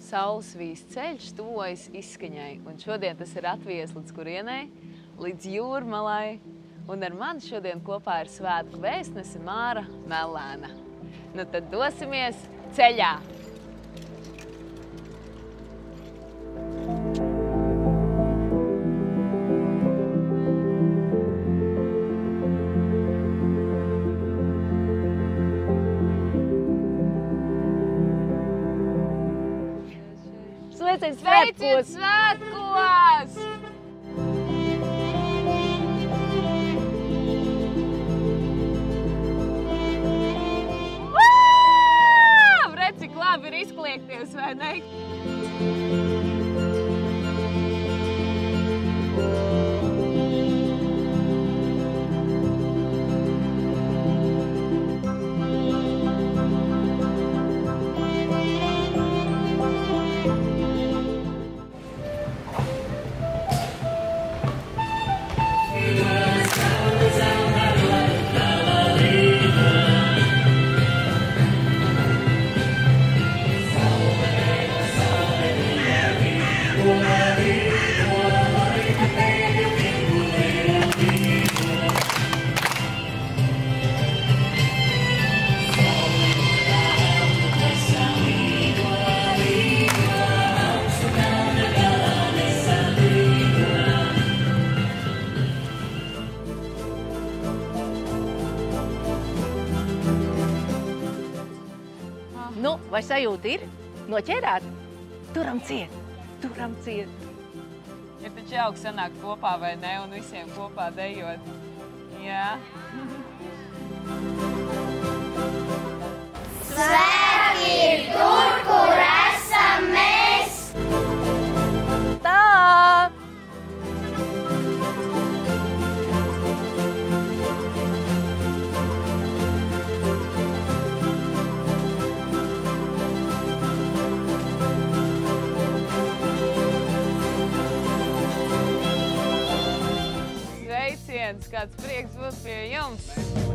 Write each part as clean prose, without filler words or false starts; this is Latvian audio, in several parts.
Saules vīs ceļš tuvojas izskaņai, un šodien tas ir atvies līdz kurienei, līdz Jūrmalai, un ar mani šodien kopā ir svētku vēstnese Māra Mellēna. Nu tad dosimies ceļā! Sveiciet svētkos! Redz, cik labi ir izkliegties, vai ne? Nu, vai sajūta ir? Noķērāt? Turam ciet, turam ciet. Ir taču jauki sanākt kopā, vai ne, un visiem kopā dejot. Jā. Svētki ir tur, kur esam mēs! Tā! Sveiciens, kāds prieks būt pie jums!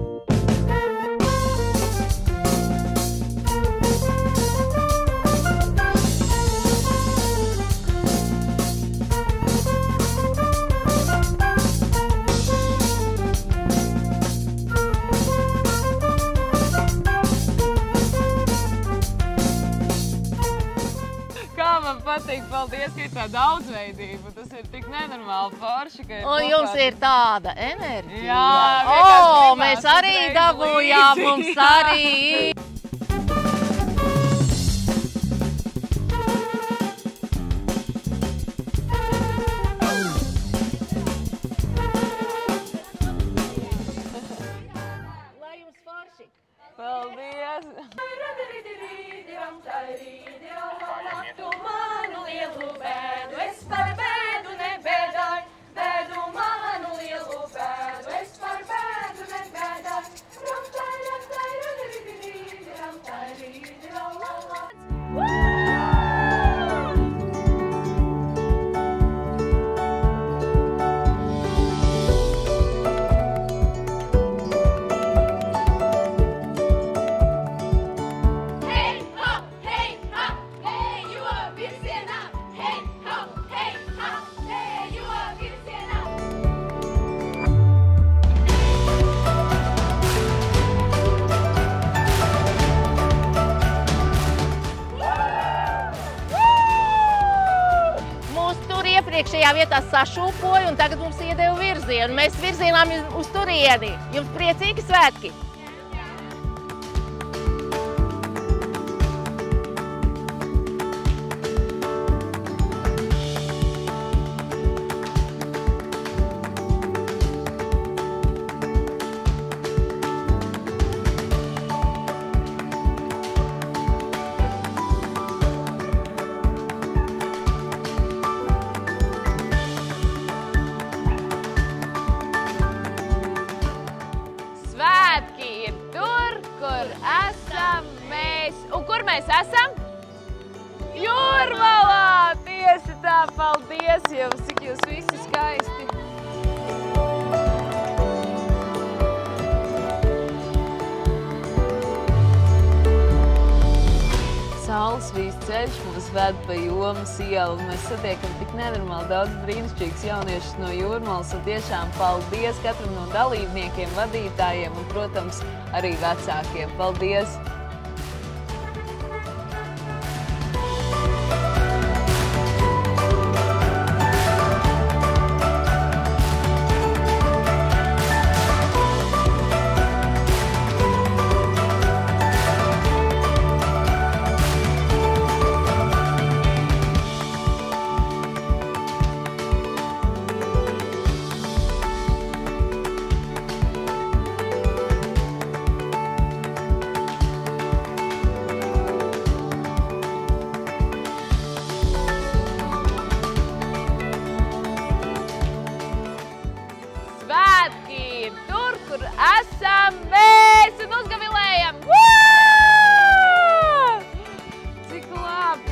Man patīk, paldies, ka ir tā daudzveidība. Tas ir tik nenormāli forši, ka ir Un jums ir tāda enerģija. Jā, O, mēs arī dabūjām, mums arī. Lai jums forši. Paldies! Iepriekšējā vietā sašūpoja un tagad mums iedeva virzienu. Mēs virzienām uz turieni. Jums priecīgi svētki! mēs esam? Jūrmalā! Tieši tā, paldies jums, cik jūs visi skaisti! Saules vīs ceļš mūs mūs ved pa Jomas ielu, un mēs satiekam tik nenormāli daudz brīnišķīgus jauniešus no Jūrmalas, un tiešām paldies katram no dalībniekiem, vadītājiem un, protams, arī vecākiem. Paldies! Esam mēs un uzgavilējam! Cik labi!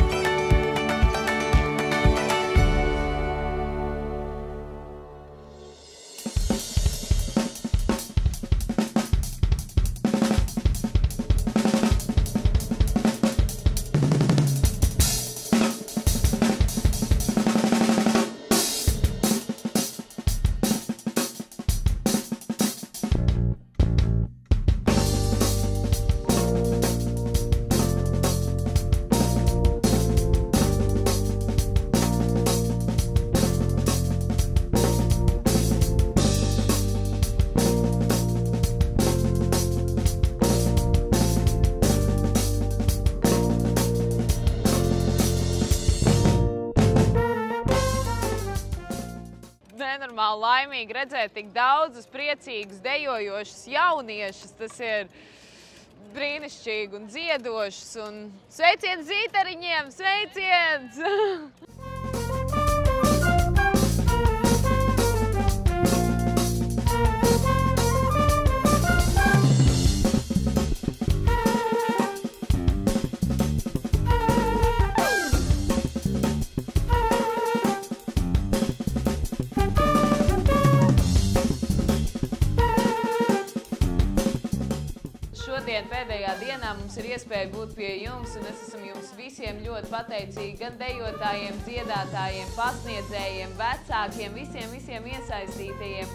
Nenormāli laimīgi redzēt tik daudzus priecīgus, dejojošus jauniešus. Tas ir brīnišķīgi un dziedošs. Un sveiciens zītariņiem! Sveiciens! Šodien pēdējā dienā mums ir iespēja būt pie jums, un es esmu jums visiem ļoti pateicīgi, gan dejotājiem, dziedātājiem, pasniedzējiem, vecākiem, visiem iesaistītajiem.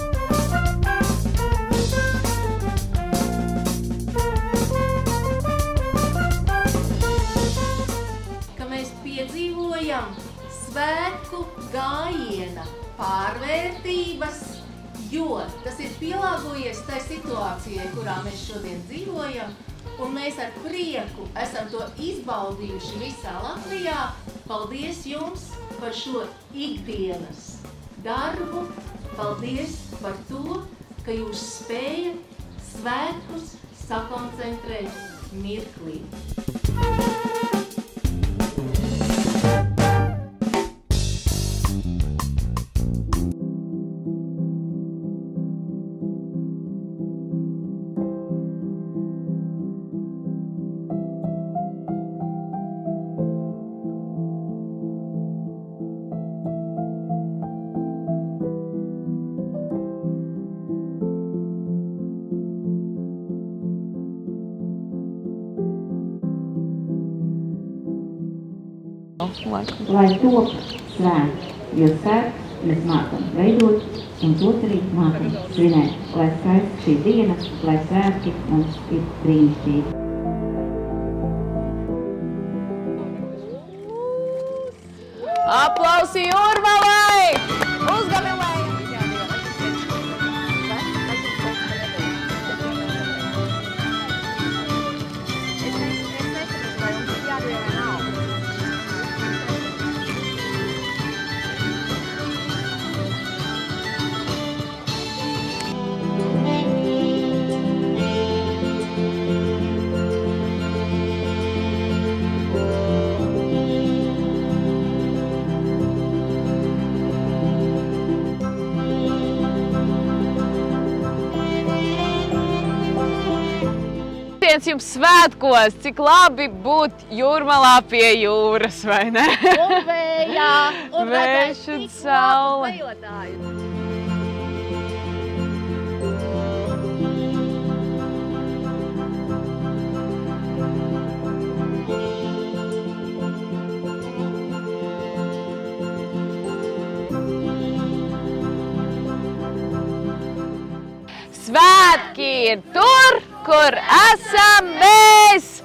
Ka mēs piedzīvojam svētku gājiena pārvērtības, jo tas ir pielāgojies tai situācijai, kurā mēs šodien dzīvojam, un mēs ar prieku esam to izbaudījuši visā Latvijā. Paldies jums par šo ikdienas darbu. Paldies par to, ka jūs spējat svētkus sakoncentrēt mirklī. Lai top svēts, jo svēts mēs mākam veidot un tos arī mākam svinēt. Lai skaista šī diena, lai svētki mums ir brīnišķīgi. Aplausi Jūrmalai! Uzgavilējam! Jums svētkos, cik labi būt Jūrmalā pie jūras, vai ne? Un vējā, un vējš un saule. Svētki ir tur, kur esam mēs!